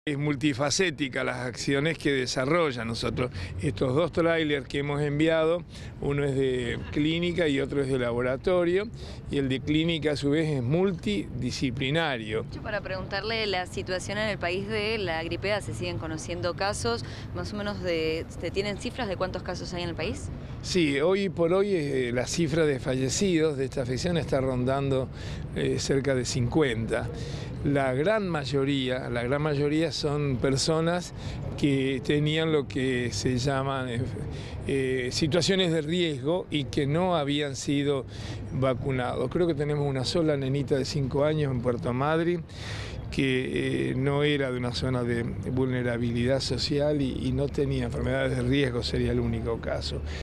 Es multifacética las acciones que desarrollan nosotros. Estos dos trailers que hemos enviado, uno es de clínica y otro es de laboratorio, y el de clínica a su vez es multidisciplinario. Para preguntarle la situación en el país de la gripe A, ¿se siguen conociendo casos? Más o menos ¿se tienen cifras de cuántos casos hay en el país? Sí, hoy por hoy la cifra de fallecidos de esta afección está rondando cerca de 50. La gran mayoría son personas que tenían lo que se llaman situaciones de riesgo y que no habían sido vacunados. Creo que tenemos una sola nenita de 5 años en Puerto Madryn que no era de una zona de vulnerabilidad social y no tenía enfermedades de riesgo, sería el único caso.